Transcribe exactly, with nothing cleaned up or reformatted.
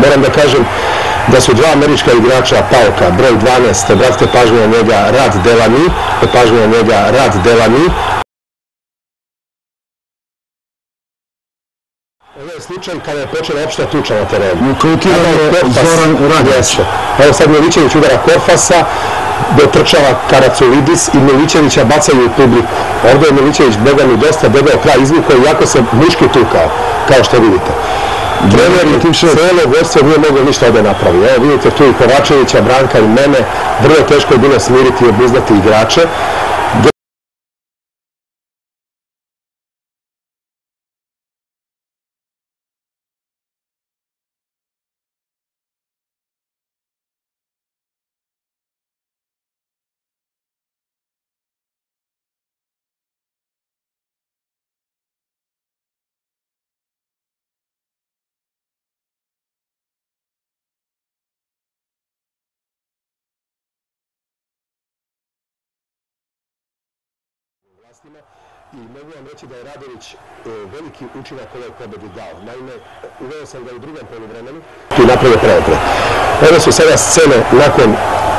Moram da kažem da su dva američka igrača Pauka, broj dvanaest, obratite pažnju na njega, Rad Delani, pažnju na njega, Rad Delani. Ovo je slučaj kada je počela opšta tuča na terenu. Zoran Radjać. Evo sad Milićević udara Korfasa, dotrčava Karaculidis i Milićevića bacaju u publiku. Ovdje je Milićević Boga mi dosta debeo kraj izvukao, iako se muški tukao, kao što vidite. Trener i celo vodstvo nije moglo ništa ovdje napravi. Evo vidite tu i Kovačevića, Branka i mene. Vrlo teško je bilo smiriti i obuzdati igrače. I mogu vam reći da je Radović veliki učinak ovoj pobedi dao. Naime, uveo sam ga u drugom poluvremenu i napravio preokret. Ovo su sada scene nakon